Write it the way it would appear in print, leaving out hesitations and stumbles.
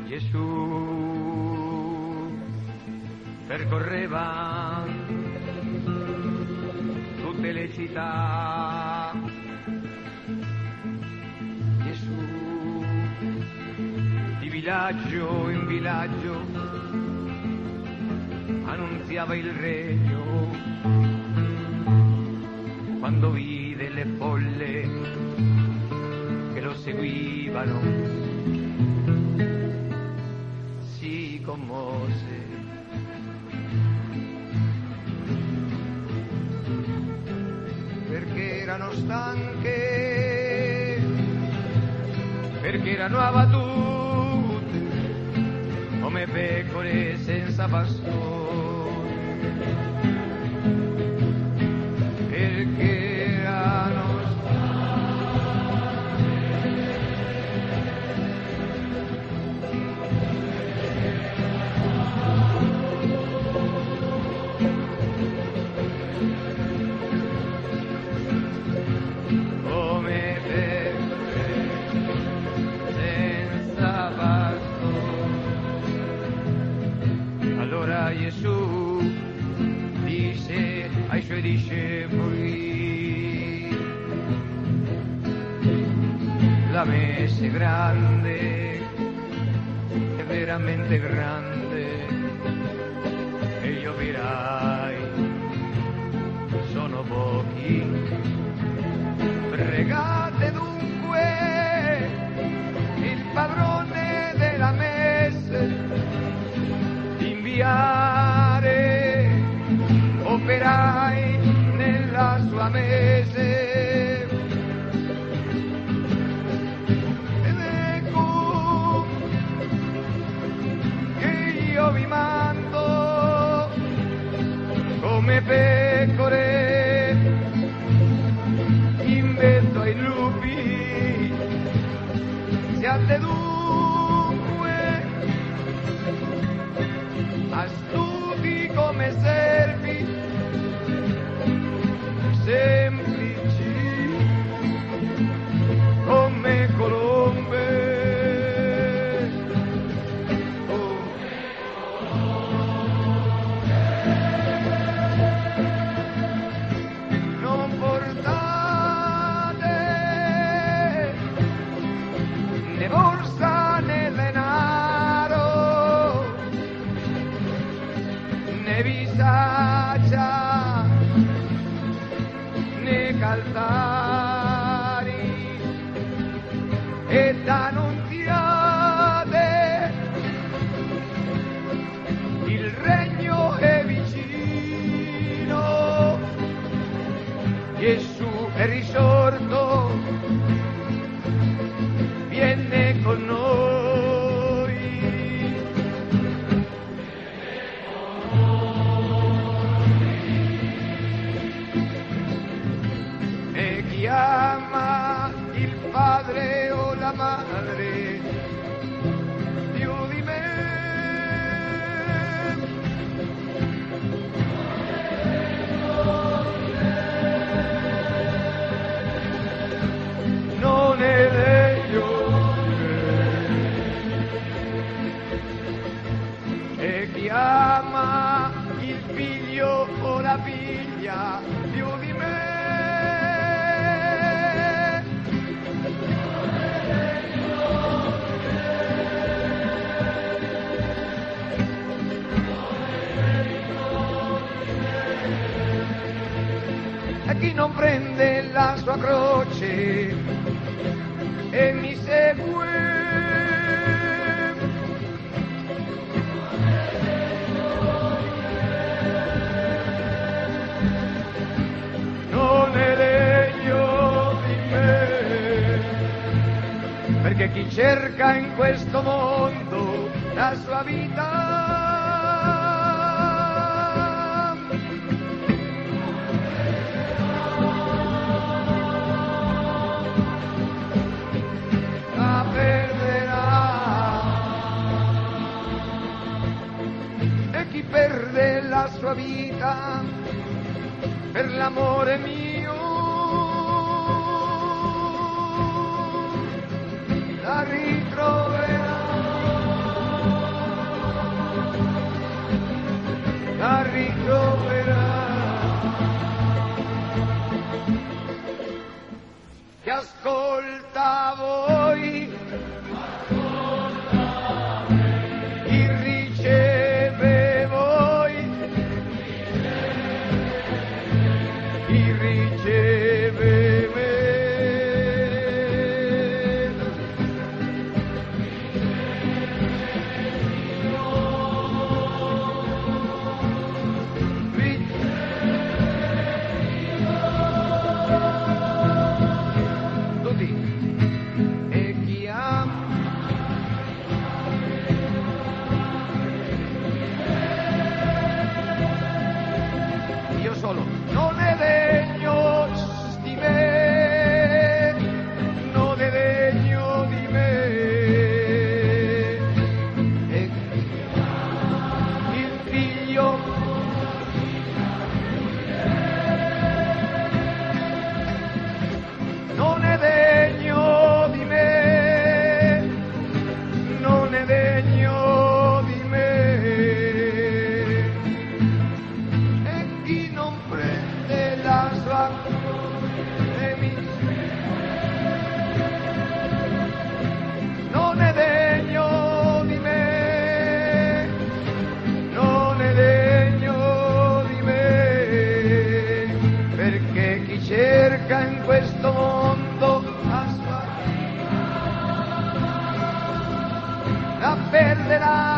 Gesù percorreva tutte le città. Gesù di villaggio in villaggio annunziava il regno. Quando vide le folle che lo seguivano, si commosse. Perché erano stanche, perché erano abbattute come pecore senza pastore, perché erano come pecore senza pastore. Allora Gesù disse ai suoi discepoli: la messe è grande, è veramente grande, e gli operai sono pochi. Pregate dunque il padrone della messe di inviare operai nella sua messe. Ed ecco che io vi mando come pecore in mezzo ai lupi. Siate dunque astuti come serpi, semplici come colombe. Non portate né borsa né denaro, né bisaccia né calzari, ed annunziate il regno è vicino. Gesù è risorto, viene con noi. E chi ama il padre o la madre più di me non è degno di me. E chi ama il figlio o la figlia più di me e chi non prende la sua croce e mi segue non è degno di me. Perché chi cerca in questo mondo la sua vita la perderà, e chi perde la sua vita per l'amore mio la ritroverà. perderà.